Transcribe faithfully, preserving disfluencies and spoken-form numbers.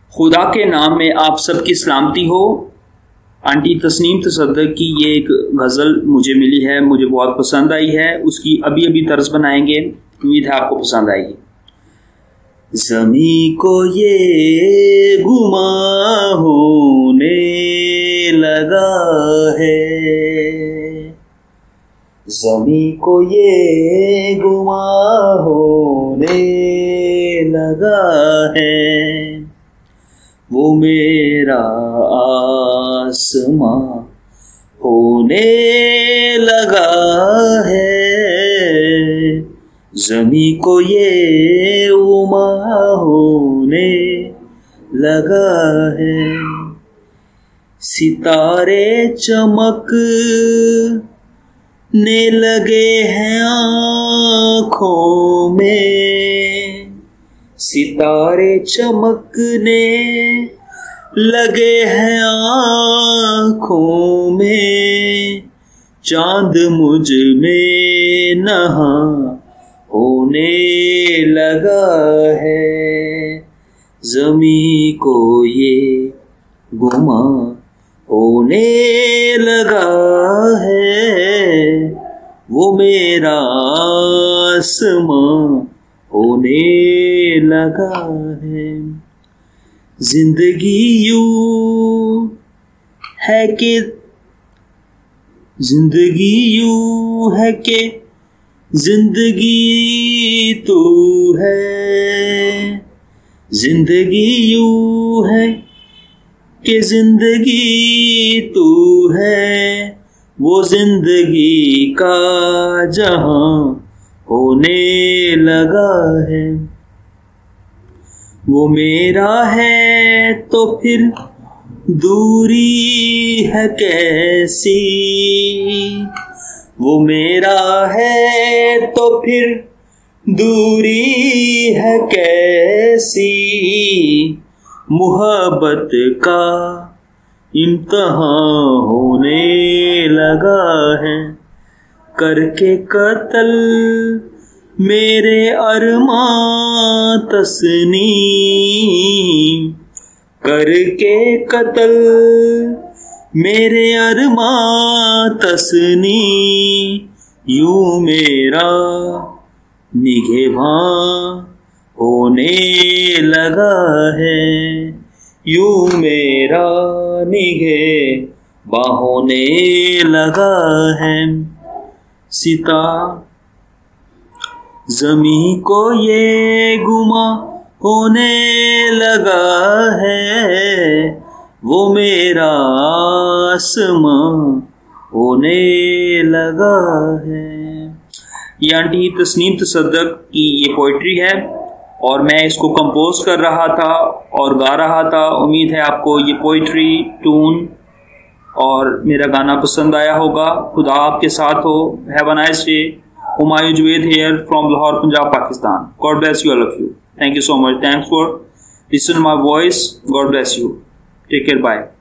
खुदा के नाम में आप सबकी सलामती हो। आंटी तस्नीम तसद्दुक़ की ये एक गज़ल मुझे मिली है, मुझे बहुत पसंद आई है। उसकी अभी अभी तर्ज बनाएंगे, उम्मीद है आपको पसंद आएगी। ज़मीं को ये गुमा होने लगा है, ज़मीं को ये गुमा होने लगा है, वो मेरा आसमां होने लगा है, ज़मीं को ये उमा होने लगा है। सितारे चमकने लगे हैं आँखों में, सितारे चमकने लगे हैं आँखों में, चाँद मुझ में नहा होने लगा है, ज़मीं को ये गुमा होने लगा है, वो मेरा आसमां होने लगा है। जिंदगी यूं है कि जिंदगी यूं है कि जिंदगी तू है, जिंदगी यूं है कि जिंदगी तू है, वो जिंदगी का जहां होने लगा है। वो मेरा है तो फिर दूरी है कैसी, वो मेरा है तो फिर दूरी है कैसी, मुहब्बत का इम्तिहान होने लगा है, करके कत्ल मेरे अरमां तस्नीम, करके कत्ल मेरे अरमां तस्नीम, यूं मेरा निगहबान होने लगा है, यूं मेरा निगहबान होने लगा है। सिता ज़मीं को ये गुमा होने लगा है, वो मेरा आसमां होने लगा है। ये आंटी तस्नीम तसद्दुक़ की ये पोइट्री है और मैं इसको कंपोज कर रहा था और गा रहा था। उम्मीद है आपको ये पोइट्री, टून और मेरा गाना पसंद आया होगा। खुदा आपके साथ हो। Have a nice day. Humayun Javed here from Lahore, Punjab, Pakistan. God bless you all of you. Thank you so much. Thanks for listening to my voice. God bless you. Take care. Bye.